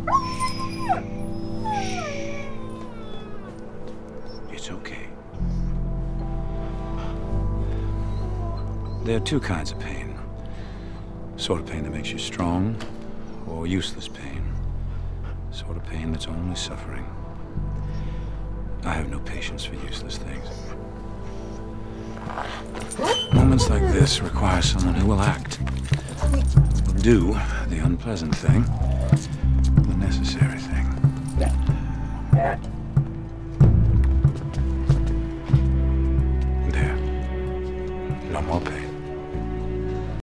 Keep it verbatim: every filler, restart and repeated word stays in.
It's okay. There are two kinds of pain. Sort of pain that makes you strong, or useless pain. Sort of pain that's only suffering. I have no patience for useless things. Moments like this require someone who will act. Will do the unpleasant thing.